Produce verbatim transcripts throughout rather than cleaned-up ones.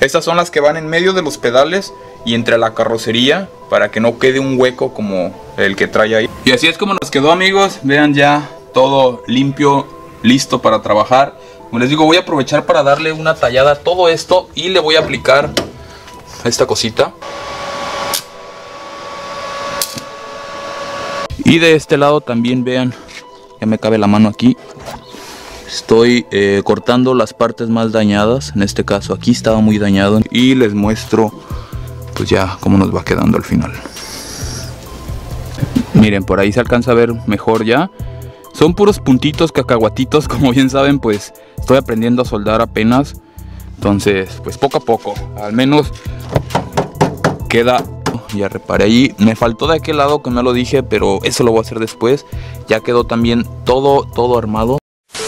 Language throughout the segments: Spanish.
Estas son las que van en medio de los pedales y entre la carrocería, para que no quede un hueco como el que trae ahí. Y así es como nos quedó, amigos. Vean, ya todo limpio, listo para trabajar. Como les digo, voy a aprovechar para darle una tallada a todo esto y le voy a aplicar esta cosita. Y de este lado también, vean, ya me cabe la mano aquí. Estoy eh, cortando las partes más dañadas. En este caso aquí estaba muy dañado. Y les muestro pues ya cómo nos va quedando al final. Miren, por ahí se alcanza a ver mejor ya. Son puros puntitos, cacahuatitos. Como bien saben, pues estoy aprendiendo a soldar apenas. Entonces, pues poco a poco. Al menos queda. Ya reparé ahí. Me faltó de aquel lado que no lo dije, pero eso lo voy a hacer después. Ya quedó también todo, todo armado.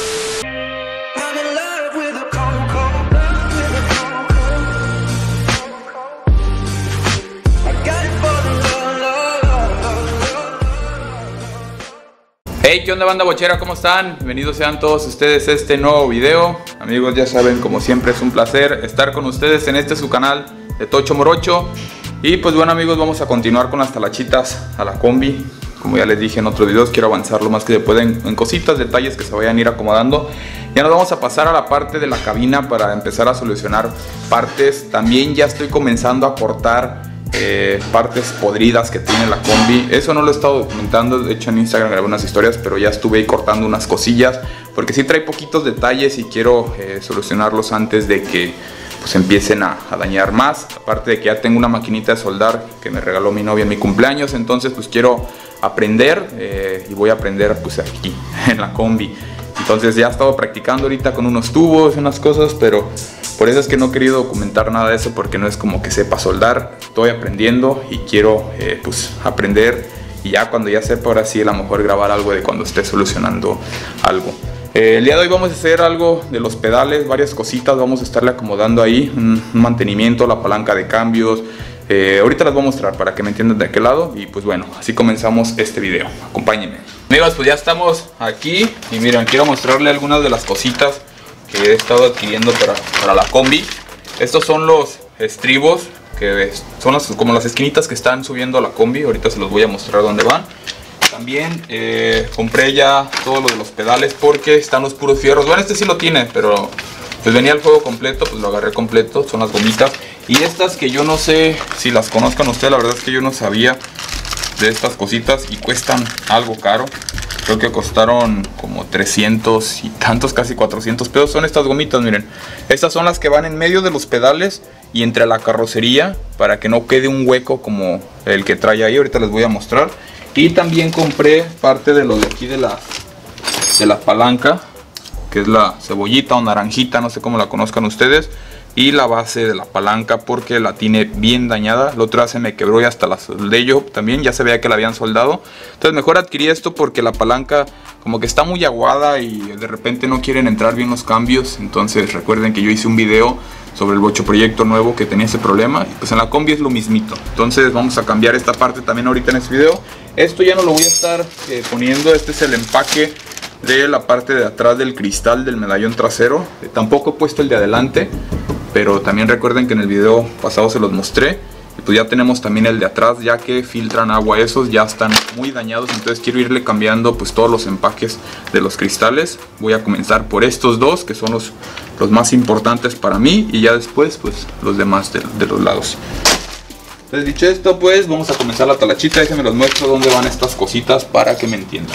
Hey, ¿qué onda, banda bochera? ¿Cómo están? Bienvenidos sean todos ustedes a este nuevo video. Amigos, ya saben, como siempre es un placer estar con ustedes en este su canal de Tocho Morocho. Y pues bueno, amigos, vamos a continuar con las talachitas a la combi. Como ya les dije en otros videos, quiero avanzar lo más que se pueda en, en cositas, detalles que se vayan a ir acomodando. Ya nos vamos a pasar a la parte de la cabina para empezar a solucionar partes. También ya estoy comenzando a cortar Eh, partes podridas que tiene la combi. Eso no lo he estado documentando, de hecho en Instagram grabé unas historias, pero ya estuve ahí cortando unas cosillas porque sí trae poquitos detalles y quiero eh, solucionarlos antes de que pues empiecen a, a dañar más. Aparte de que ya tengo una maquinita de soldar que me regaló mi novia en mi cumpleaños, entonces pues quiero aprender eh, y voy a aprender pues aquí en la combi. Entonces ya he estado practicando ahorita con unos tubos y unas cosas, pero por eso es que no he querido documentar nada de eso, porque no es como que sepa soldar. Estoy aprendiendo y quiero eh, pues aprender, y ya cuando ya sepa, ahora sí a lo mejor grabar algo de cuando esté solucionando algo. Eh, el día de hoy vamos a hacer algo de los pedales, varias cositas, vamos a estarle acomodando ahí, un, un mantenimiento, la palanca de cambios. Eh, ahorita las voy a mostrar para que me entiendan de aquel lado. Y pues bueno, así comenzamos este video. Acompáñenme. Amigos, pues ya estamos aquí. Y miren, quiero mostrarle algunas de las cositas que he estado adquiriendo para, para la combi. Estos son los estribos, que son las, como las esquinitas que están subiendo a la combi. Ahorita se los voy a mostrar dónde van. También eh, compré ya todo lo de los pedales porque están los puros fierros. Bueno, este sí lo tiene, pero pues venía el juego completo, pues lo agarré completo. Son las gomitas. Y estas que yo no sé si las conozcan ustedes, la verdad es que yo no sabía de estas cositas y cuestan algo caro. Creo que costaron como trescientos y tantos, casi cuatrocientos pesos. Son estas gomitas, miren. Estas son las que van en medio de los pedales y entre la carrocería, para que no quede un hueco como el que trae ahí. Ahorita les voy a mostrar. Y también compré parte de lo de aquí de la, de la palanca, que es la cebollita o naranjita, no sé cómo la conozcan ustedes. Y la base de la palanca, porque la tiene bien dañada. La otra se me quebró y hasta la soldé yo también. Ya se veía que la habían soldado. Entonces mejor adquirí esto porque la palanca como que está muy aguada y de repente no quieren entrar bien los cambios. Entonces recuerden que yo hice un video sobre el Bocho Proyecto nuevo que tenía ese problema. Y pues en la combi es lo mismito. Entonces vamos a cambiar esta parte también ahorita en este video. Esto ya no lo voy a estar eh, poniendo. Este es el empaque de la parte de atrás del cristal del medallón trasero. Eh, tampoco he puesto el de adelante, pero también recuerden que en el video pasado se los mostré. Y pues ya tenemos también el de atrás, ya que filtran agua. Esos ya están muy dañados, entonces quiero irle cambiando pues todos los empaques de los cristales. Voy a comenzar por estos dos, que son los, los más importantes para mí. Y ya después pues los demás de, de los lados. Entonces dicho esto, pues vamos a comenzar la talachita. Déjenme los muestro dónde van estas cositas para que me entiendan.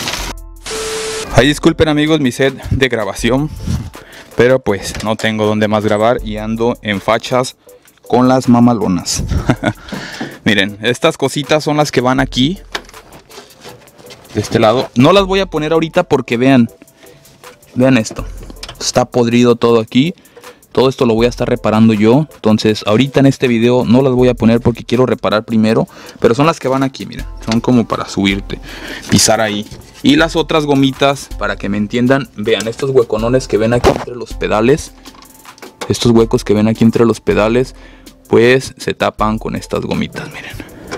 Ay, disculpen, amigos, mi set de grabación, pero pues no tengo donde más grabar y ando en fachas con las mamalonas. Miren, estas cositas son las que van aquí, de este lado. No las voy a poner ahorita porque vean, vean esto. Está podrido todo aquí. Todo esto lo voy a estar reparando yo. Entonces ahorita en este video no las voy a poner porque quiero reparar primero. Pero son las que van aquí, miren. Son como para subirte, pisar ahí. Y las otras gomitas, para que me entiendan, vean estos hueconones que ven aquí entre los pedales. Estos huecos que ven aquí entre los pedales, pues se tapan con estas gomitas, miren.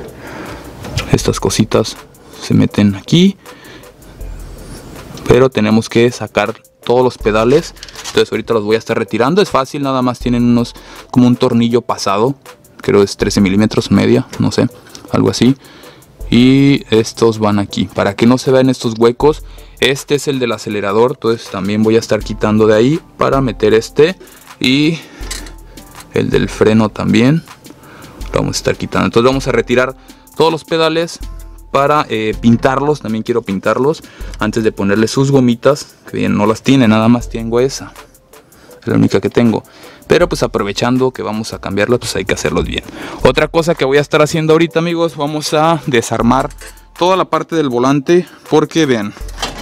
Estas cositas se meten aquí, pero tenemos que sacar todos los pedales. Entonces ahorita los voy a estar retirando. Es fácil, nada más tienen unos como un tornillo pasado, creo es trece milímetros, media, no sé, algo así. Y estos van aquí, para que no se vean estos huecos. Este es el del acelerador, entonces también voy a estar quitando de ahí para meter este. Y el del freno también lo vamos a estar quitando. Entonces vamos a retirar todos los pedales para eh, pintarlos. También quiero pintarlos antes de ponerle sus gomitas, que bien no las tiene, nada más tengo esa, es la única que tengo. Pero pues aprovechando que vamos a cambiarla, pues hay que hacerlos bien. Otra cosa que voy a estar haciendo ahorita, amigos, vamos a desarmar toda la parte del volante, porque vean,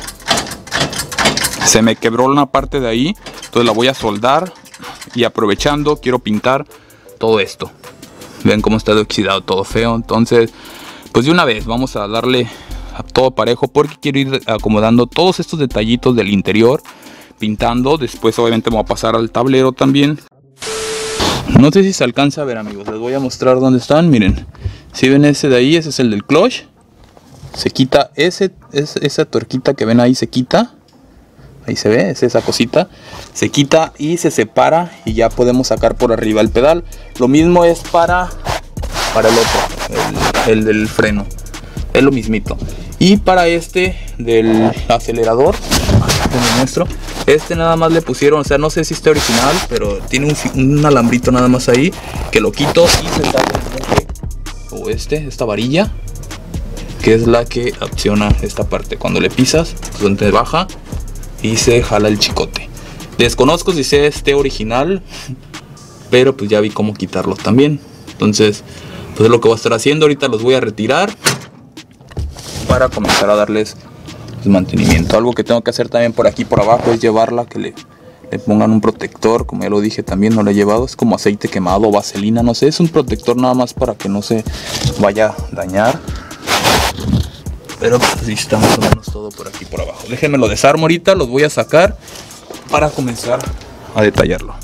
se me quebró una parte de ahí. Entonces la voy a soldar y aprovechando quiero pintar todo esto. Ven cómo está de oxidado, todo feo. Entonces pues de una vez vamos a darle a todo parejo, porque quiero ir acomodando todos estos detallitos del interior, pintando. Después obviamente me voy a pasar al tablero también. No sé si se alcanza a ver, amigos, les voy a mostrar dónde están. Miren, si ven ese de ahí, ese es el del clutch. Se quita ese, es, esa tuerquita que ven ahí, se quita. Ahí se ve, es esa cosita. Se quita y se separa y ya podemos sacar por arriba el pedal. Lo mismo es para, para el otro, el, el del freno. Es lo mismito. Y para este del acelerador, te lo muestro. Este nada más le pusieron, o sea, no sé si está original, pero tiene un, un alambrito nada más ahí, que lo quito y se sale. O este, esta varilla, que es la que acciona esta parte. Cuando le pisas, pues donde baja y se jala el chicote. Desconozco si sea este original, pero pues ya vi cómo quitarlo también. Entonces pues es lo que voy a estar haciendo. Ahorita los voy a retirar para comenzar a darles pues, mantenimiento. Algo que tengo que hacer también por aquí por abajo es llevarla, que le, le pongan un protector. Como ya lo dije también, no lo he llevado. Es como aceite quemado, vaselina, no sé. Es un protector nada más para que no se vaya a dañar. Pero pues así está más o menos todo por aquí por abajo. Déjenme lo desarmo ahorita, los voy a sacar para comenzar a detallarlo.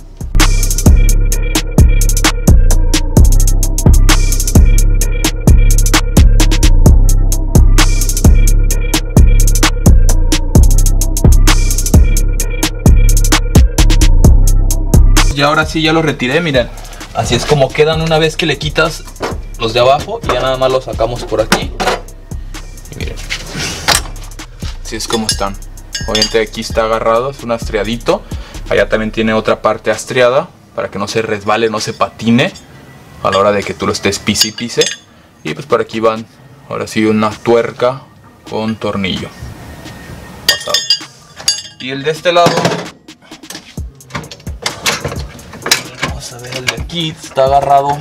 Y ahora sí ya los retiré, miren. Así es como quedan una vez que le quitas los de abajo y ya nada más los sacamos por aquí. Y miren, así es como están. Obviamente aquí está agarrado, es un astreadito. Allá también tiene otra parte astreada para que no se resbale, no se patine a la hora de que tú lo estés pise y pise. Y pues por aquí van, ahora sí, una tuerca con tornillo pasado. Y el de este lado, vamos a ver, el de aquí está agarrado.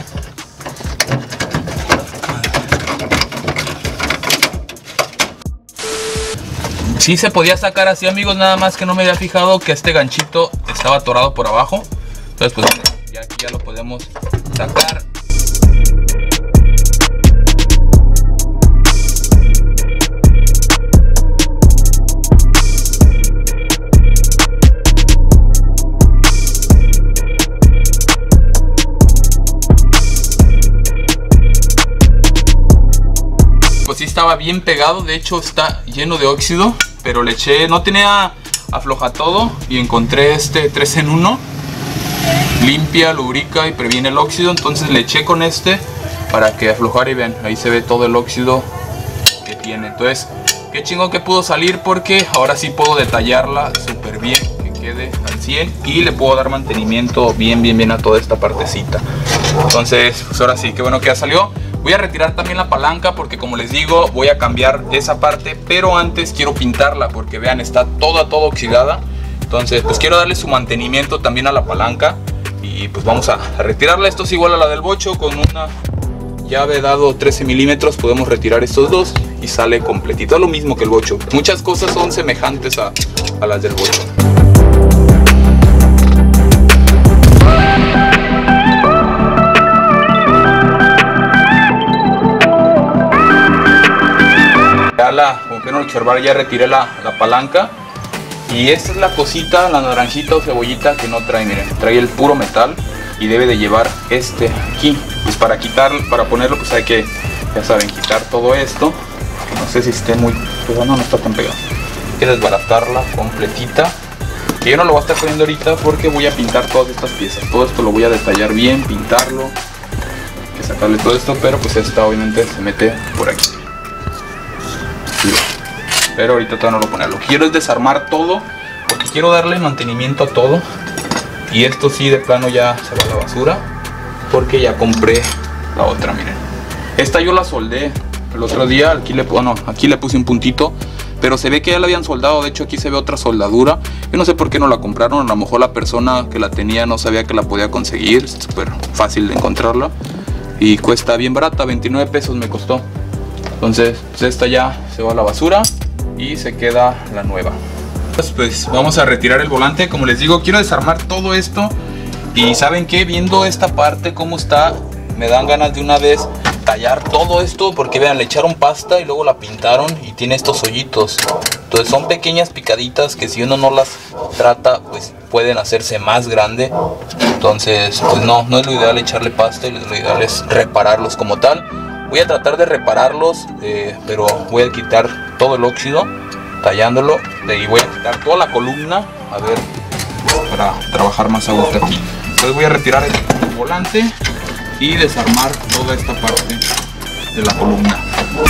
Sí se podía sacar así, amigos, nada más que no me había fijado que este ganchito estaba atorado por abajo. Entonces pues ya aquí ya lo podemos sacar. Pues sí estaba bien pegado, de hecho está lleno de óxido, pero le eché, no tenía afloja todo y encontré este tres en uno, limpia, lubrica y previene el óxido. Entonces le eché con este para que aflojara y vean, ahí se ve todo el óxido que tiene. Entonces qué chingón que pudo salir, porque ahora sí puedo detallarla súper bien, que quede al cien, y le puedo dar mantenimiento bien bien bien a toda esta partecita. Entonces pues ahora sí, qué bueno que ya salió. Voy a retirar también la palanca porque, como les digo, voy a cambiar esa parte, pero antes quiero pintarla porque vean, está toda toda oxidada. Entonces pues quiero darle su mantenimiento también a la palanca y pues vamos a, a retirarla. Esto es igual a la del bocho, con una llave dado trece milímetros podemos retirar estos dos y sale completito. Es lo mismo que el bocho, muchas cosas son semejantes a, a las del bocho. Ya la, como pueden observar, ya retiré la, la palanca. Y esta es la cosita, la naranjita o cebollita que no trae, miren, trae el puro metal y debe de llevar este aquí. Pues para quitar, para ponerlo, pues hay que, ya saben, quitar todo esto. No sé si esté muy, pues no, no está tan pegado. Hay que desbaratarla completita que yo no lo voy a estar poniendo ahorita porque voy a pintar todas estas piezas. Todo esto lo voy a detallar bien, pintarlo, hay que sacarle todo esto, pero pues esta obviamente se mete por aquí. Sí, pero ahorita todavía no lo pone. Lo que quiero es desarmar todo, porque quiero darle mantenimiento a todo. Y esto sí de plano ya se va a la basura, porque ya compré la otra, miren. Esta yo la soldé el otro día, aquí le, bueno, aquí le puse un puntito, pero se ve que ya la habían soldado. De hecho aquí se ve otra soldadura. Yo no sé por qué no la compraron, a lo mejor la persona que la tenía no sabía que la podía conseguir. Es súper fácil de encontrarla y cuesta bien barata, veintinueve pesos me costó. Entonces pues esta ya se va a la basura y se queda la nueva. Pues, pues vamos a retirar el volante. Como les digo, quiero desarmar todo esto. Y ¿saben qué? Viendo esta parte cómo está, me dan ganas de una vez tallar todo esto, porque vean, le echaron pasta y luego la pintaron y tiene estos hoyitos. Entonces son pequeñas picaditas que si uno no las trata, pues pueden hacerse más grande. Entonces pues no, no es lo ideal echarle pasta, y lo ideal es repararlos como tal. Voy a tratar de repararlos, eh, pero voy a quitar todo el óxido tallándolo, y voy a quitar toda la columna, a ver, para trabajar más a gusto aquí. Entonces voy a retirar el volante y desarmar toda esta parte de la columna.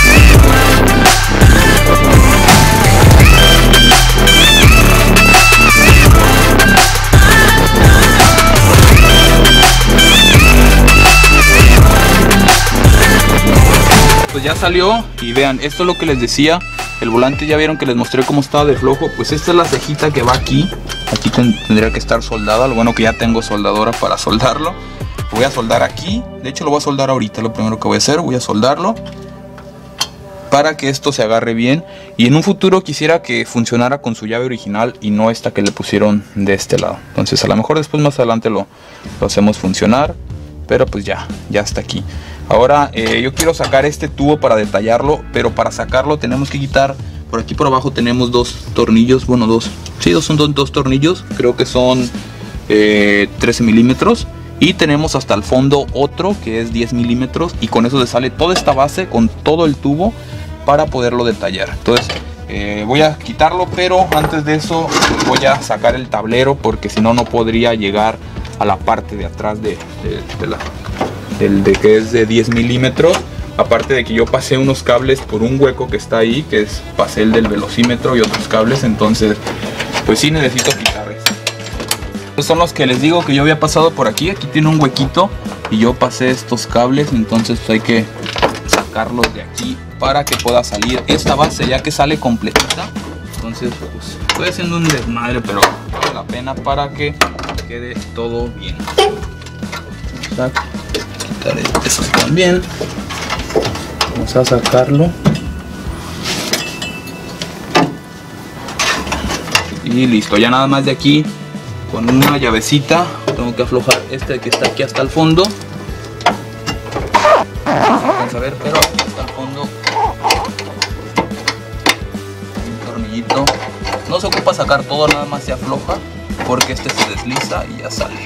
Pues ya salió y vean, esto es lo que les decía. El volante ya vieron que les mostré cómo estaba de flojo. Pues esta es la cejita que va aquí. Aquí ten, tendría que estar soldada. Lo bueno que ya tengo soldadora para soldarlo. Lo voy a soldar aquí. De hecho lo voy a soldar ahorita. Lo primero que voy a hacer, voy a soldarlo para que esto se agarre bien. Y en un futuro quisiera que funcionara con su llave original y no esta que le pusieron de este lado. Entonces a lo mejor después más adelante lo, lo hacemos funcionar. Pero pues ya, ya está aquí. Ahora eh, yo quiero sacar este tubo para detallarlo, pero para sacarlo tenemos que quitar, por aquí por abajo tenemos dos tornillos, bueno dos, sí, dos, son dos, dos tornillos, creo que son eh, trece milímetros, y tenemos hasta el fondo otro que es diez milímetros, y con eso se sale toda esta base con todo el tubo para poderlo detallar. Entonces eh, voy a quitarlo, pero antes de eso voy a sacar el tablero, porque si no, no podría llegar a la parte de atrás de, de, de la... el de que es de diez milímetros. Aparte de que yo pasé unos cables por un hueco que está ahí, que es, pasé el del velocímetro y otros cables, entonces pues sí necesito quitar eso. Estos son los que les digo que yo había pasado por aquí. Aquí tiene un huequito y yo pasé estos cables, entonces pues hay que sacarlos de aquí para que pueda salir esta base ya que sale completita. Entonces pues estoy haciendo un desmadre, pero vale la pena para que quede todo bien. Exacto. Quitar esos también. Vamos a sacarlo. Y listo, ya nada más de aquí con una llavecita tengo que aflojar este que está aquí hasta el fondo. Vamos a ver, pero hasta el fondo. Un tornillito. No se ocupa sacar todo, nada más se afloja porque este se desliza y ya sale.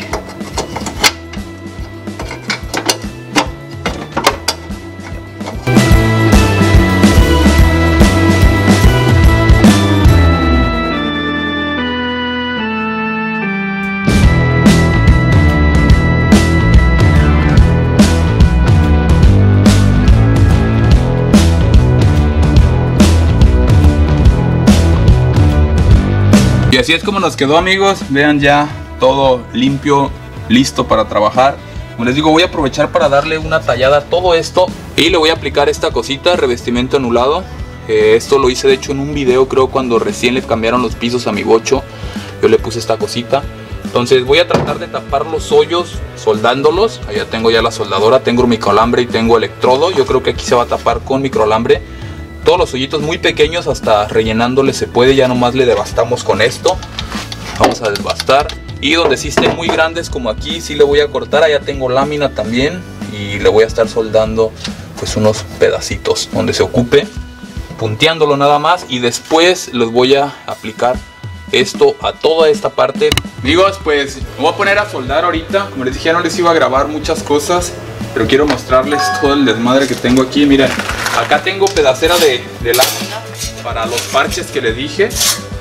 Y así es como nos quedó, amigos. Vean, ya todo limpio, listo para trabajar. Como les digo, voy a aprovechar para darle una tallada a todo esto y le voy a aplicar esta cosita, revestimiento anulado. eh, Esto lo hice de hecho en un video, creo, cuando recién le cambiaron los pisos a mi bocho. Yo le puse esta cosita. Entonces voy a tratar de tapar los hoyos soldándolos. Allá tengo ya la soldadora, tengo microalambre y tengo electrodo. Yo creo que aquí se va a tapar con microalambre. Todos los hoyitos muy pequeños, hasta rellenándole se puede. Ya nomás le devastamos con esto. Vamos a desbastar. Y donde sí estén muy grandes como aquí, sí le voy a cortar. Allá tengo lámina también. Y le voy a estar soldando pues unos pedacitos donde se ocupe, punteándolo nada más. Y después les voy a aplicar esto a toda esta parte. Amigos, pues me voy a poner a soldar ahorita. Como les dije, ya no les iba a grabar muchas cosas, pero quiero mostrarles todo el desmadre que tengo aquí. Miren, acá tengo pedacera de, de lámina para los parches que les dije.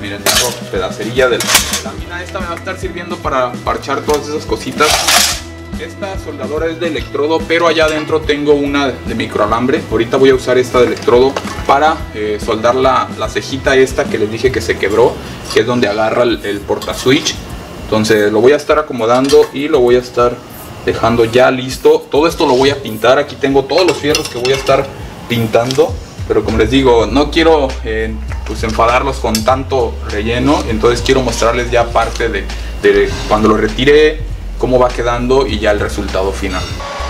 miren, tengo pedacerilla de la lámina. Esta me va a estar sirviendo para parchar todas esas cositas. Esta soldadora es de electrodo, pero allá adentro tengo una de microalambre. Ahorita voy a usar esta de electrodo para eh, soldar la, la cejita esta que les dije que se quebró, que es donde agarra el, el portaswitch. Entonces lo voy a estar acomodando y lo voy a estar dejando ya listo. Todo esto lo voy a pintar. Aquí tengo todos los fierros que voy a estar pintando, pero como les digo, no quiero eh, pues enfadarlos con tanto relleno. Entonces quiero mostrarles ya parte de, de cuando lo retire, cómo va quedando y ya el resultado final.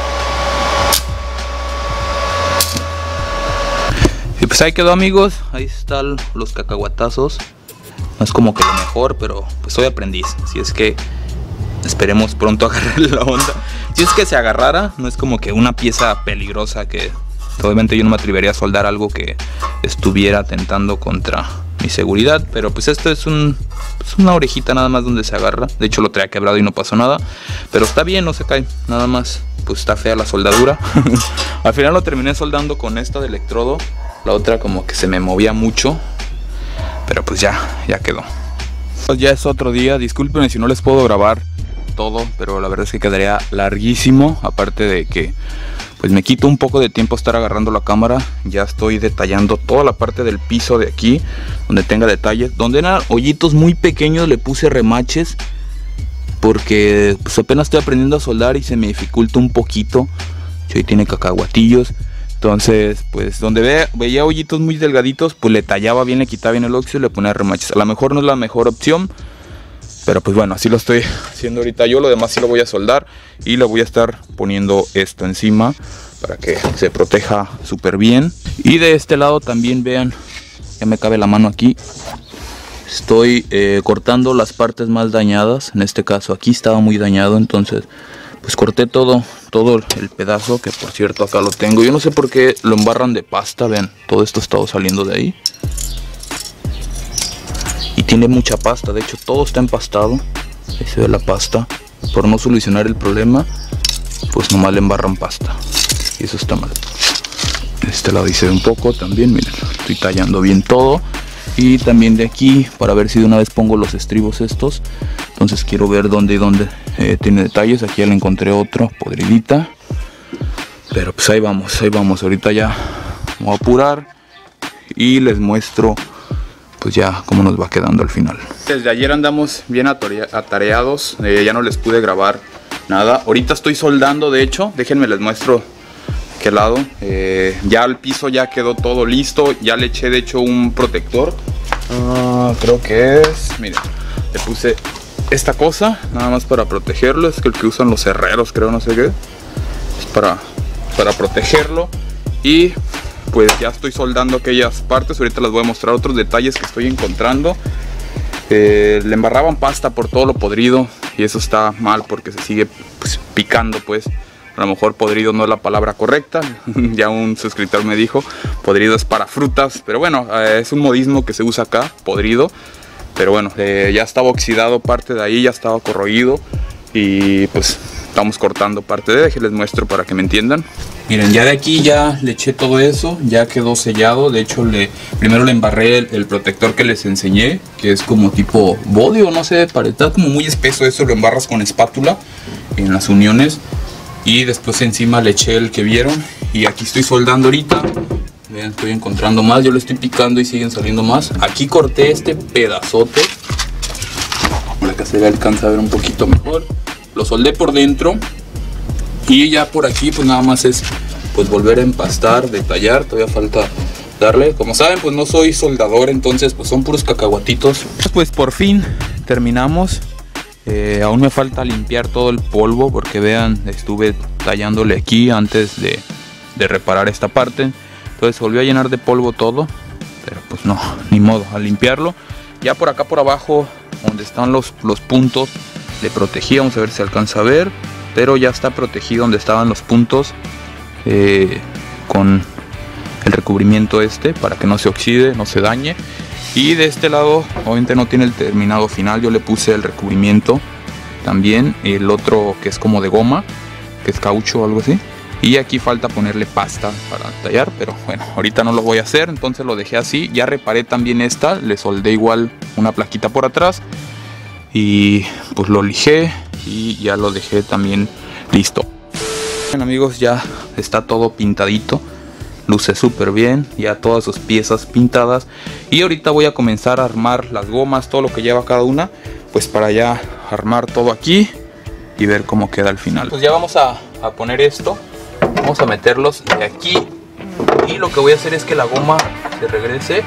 Y pues ahí quedó, amigos. Ahí están los cacahuatazos. No es como que lo mejor, pero pues soy aprendiz, así es que esperemos pronto agarrarle la onda. Si es que se agarrara, no es como que una pieza peligrosa que obviamente yo no me atrevería a soldar algo que estuviera atentando contra mi seguridad, pero pues esto es un es una orejita nada más donde se agarra. De hecho lo traía quebrado y no pasó nada, pero está bien, no se cae, nada más pues está fea la soldadura. Al final lo terminé soldando con esta de electrodo, la otra como que se me movía mucho, pero pues ya, ya quedó. Ya es otro día, discúlpenme si no les puedo grabar todo, pero la verdad es que quedaría larguísimo, aparte de que pues me quito un poco de tiempo estar agarrando la cámara. Ya estoy detallando toda la parte del piso de aquí, donde tenga detalles. Donde eran hoyitos muy pequeños le puse remaches, porque pues apenas estoy aprendiendo a soldar y se me dificulta un poquito. Hoy tiene cacahuatillos, entonces pues donde ve, veía hoyitos muy delgaditos, pues le tallaba bien, le quitaba bien el óxido y le ponía remaches. A lo mejor no es la mejor opción, pero pues bueno, así lo estoy haciendo ahorita yo. Lo demás sí lo voy a soldar y le voy a estar poniendo esto encima para que se proteja súper bien. Y de este lado también vean, ya me cabe la mano aquí. Estoy eh, cortando las partes más dañadas. En este caso aquí estaba muy dañado, entonces pues corté todo, todo el pedazo, que por cierto acá lo tengo. Yo no sé por qué lo embarran de pasta, vean, todo esto está saliendo de ahí. Y tiene mucha pasta, de hecho todo está empastado. Ahí se ve la pasta. Por no solucionar el problema, pues nomás le embarran pasta, y eso está mal. De este lado hice un poco también, miren, estoy tallando bien todo. Y también de aquí, para ver si de una vez pongo los estribos estos. Entonces quiero ver dónde y dónde eh, tiene detalles. Aquí ya le encontré otro, podridita. Pero pues ahí vamos, ahí vamos. Ahorita ya me voy a apurar y les muestro pues ya cómo nos va quedando al final. Desde ayer andamos bien atareados, eh, ya no les pude grabar nada. Ahorita estoy soldando, de hecho, déjenme les muestro qué lado. Eh, ya el piso ya quedó todo listo, ya le eché de hecho un protector. Uh, creo que es, miren, le puse esta cosa, nada más para protegerlo, es que el que usan los herreros, creo, no sé qué. Es para, para protegerlo. Y pues ya estoy soldando aquellas partes. Ahorita les voy a mostrar otros detalles que estoy encontrando. Eh, le embarraban pasta por todo lo podrido y eso está mal porque se sigue pues, picando, pues. A lo mejor podrido no es la palabra correcta. Ya un suscriptor me dijo, podrido es para frutas, pero bueno, eh, es un modismo que se usa acá, podrido. Pero bueno, eh, ya estaba oxidado parte de ahí, ya estaba corroído y pues estamos cortando parte de, les muestro para que me entiendan. Miren, ya de aquí ya le eché todo eso, ya quedó sellado. De hecho, le, primero le embarré el, el protector que les enseñé, que es como tipo body o no sé, está como muy espeso eso, lo embarras con espátula en las uniones. Y después encima le eché el que vieron y aquí estoy soldando ahorita. Vean, estoy encontrando más, yo le estoy picando y siguen saliendo más. Aquí corté este pedazote, para que se le alcanza a ver un poquito mejor. Lo soldé por dentro y ya por aquí pues nada más es pues volver a empastar, detallar. Todavía falta darle, como saben pues no soy soldador, entonces pues son puros cacahuatitos. Pues por fin terminamos. Eh, aún me falta limpiar todo el polvo porque vean, estuve tallándole aquí antes de, de reparar esta parte. Entonces volvió a llenar de polvo todo, pero pues no, ni modo, a limpiarlo. Ya por acá por abajo donde están los, los puntos le protegí, vamos a ver si se alcanza a ver, pero ya está protegido donde estaban los puntos eh, con el recubrimiento este para que no se oxide, no se dañe. Y de este lado obviamente no tiene el terminado final, yo le puse el recubrimiento también, el otro que es como de goma, que es caucho o algo así, Y aquí falta ponerle pasta para tallar, pero bueno, ahorita no lo voy a hacer, entonces lo dejé así. Ya reparé también esta, le soldé igual una plaquita por atrás y pues lo lijé y ya lo dejé también listo. Bueno amigos, ya está todo pintadito, luce súper bien, ya todas sus piezas pintadas. Y ahorita voy a comenzar a armar las gomas, todo lo que lleva cada una, pues para ya armar todo aquí y ver cómo queda al final. Pues ya vamos a, a poner esto, vamos a meterlos de aquí y lo que voy a hacer es que la goma se regrese.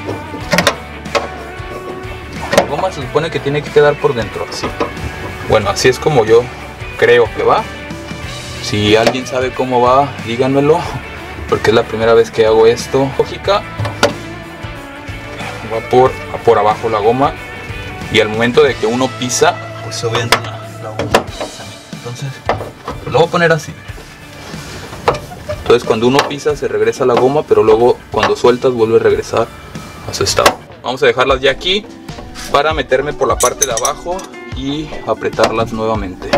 La goma se supone que tiene que quedar por dentro, así. Bueno, así es como yo creo que va. Si alguien sabe cómo va, díganmelo, porque es la primera vez que hago esto. Lógica, va por, va por abajo la goma y al momento de que uno pisa, pues obviamente la, la goma pisa. Entonces, pues lo voy a poner así. Entonces cuando uno pisa se regresa la goma, pero luego cuando sueltas vuelve a regresar a su estado. Vamos a dejarlas ya aquí para meterme por la parte de abajo y apretarlas nuevamente.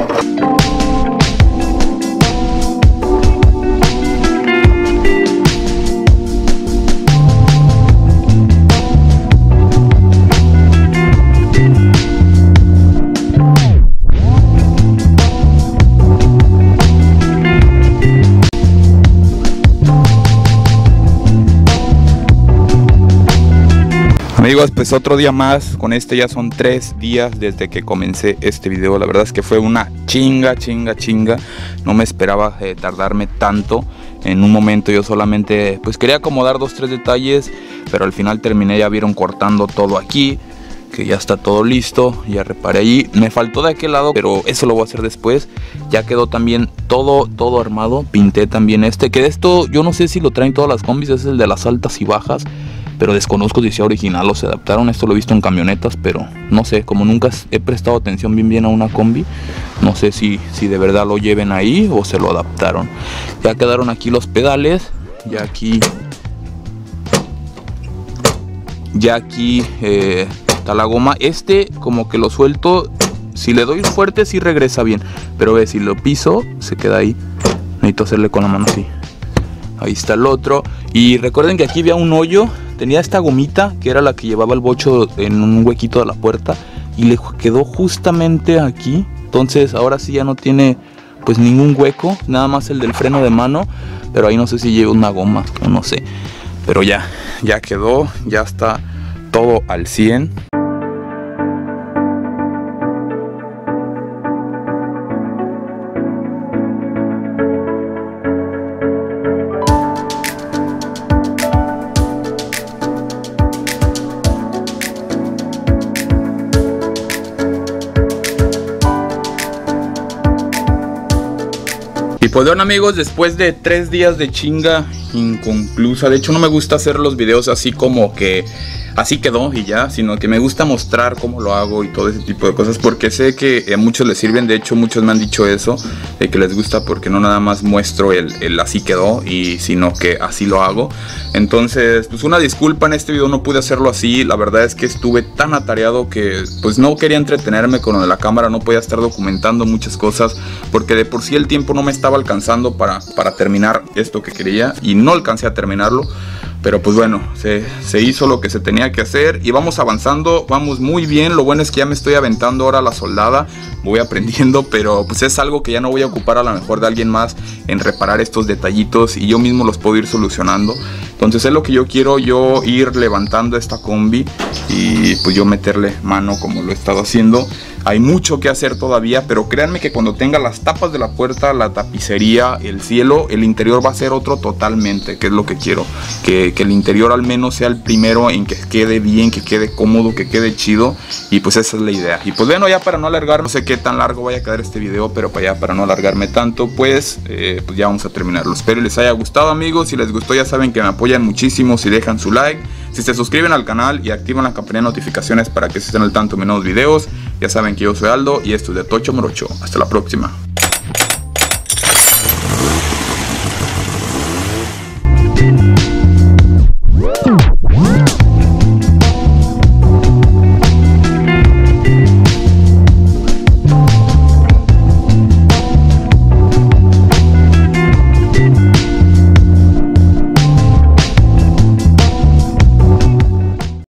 Amigos, pues otro día más, con este ya son tres días desde que comencé este video. La verdad es que fue una chinga, chinga, chinga. No me esperaba eh, tardarme tanto. En un momento yo solamente pues quería acomodar dos, tres detalles, pero al final terminé, ya vieron, cortando todo aquí, que ya está todo listo, ya reparé allí. Me faltó de aquel lado, pero eso lo voy a hacer después. Ya quedó también todo, todo armado. Pinté también este, que de esto yo no sé si lo traen todas las combis, es el de las altas y bajas, pero desconozco si sea original o se adaptaron. Esto lo he visto en camionetas, pero no sé, como nunca he prestado atención bien bien a una combi, no sé si, si de verdad lo lleven ahí o se lo adaptaron. Ya quedaron aquí los pedales, ya aquí ya aquí eh, está la goma. Este como que lo suelto, si le doy fuerte sí regresa bien, pero ve, si lo piso se queda ahí. Necesito hacerle con la mano así. Ahí está el otro. Y recuerden que aquí había un hoyo. Tenía esta gomita que era la que llevaba el bocho en un huequito de la puerta y le quedó justamente aquí. Entonces ahora sí ya no tiene pues ningún hueco, nada más el del freno de mano, pero ahí no sé si lleva una goma o no sé. Pero ya, ya quedó, ya está todo al cien. Y pues bueno amigos, después de tres días de chinga inconclusa, de hecho no me gusta hacer los videos así como que así quedó y ya, sino que me gusta mostrar cómo lo hago y todo ese tipo de cosas, porque sé que a muchos les sirven. De hecho muchos me han dicho eso, de que les gusta porque no nada más muestro el, el así quedó, y sino que así lo hago. Entonces pues una disculpa, en este video no pude hacerlo así. La verdad es que estuve tan atareado que pues no quería entretenerme con lo de la cámara, no podía estar documentando muchas cosas, porque de por sí el tiempo no me estaba alcanzando para, para terminar esto que quería, y no alcancé a terminarlo. Pero pues bueno, se, se hizo lo que se tenía que hacer y vamos avanzando, vamos muy bien. Lo bueno es que ya me estoy aventando ahora la soldada, voy aprendiendo, pero pues es algo que ya no voy a ocupar a lo mejor de alguien más en reparar estos detallitos, y yo mismo los puedo ir solucionando. Entonces es lo que yo quiero, yo ir levantando esta combi y pues yo meterle mano como lo he estado haciendo. Hay mucho que hacer todavía, pero créanme que cuando tenga las tapas de la puerta, la tapicería, el cielo, el interior va a ser otro totalmente, que es lo que quiero. Que, que el interior al menos sea el primero en que quede bien, que quede cómodo, que quede chido. Y pues esa es la idea. Y pues bueno, ya para no alargar, no sé qué tan largo vaya a quedar este video, pero para ya para no alargarme tanto, pues, eh, pues ya vamos a terminarlo. Espero les haya gustado amigos. Si les gustó ya saben que me apoyan muchísimo si dejan su like, si se suscriben al canal y activan la campanilla de notificaciones para que estén al tanto de mis nuevos videos. Ya saben que yo soy Aldo y esto es de Tocho Morocho. Hasta la próxima.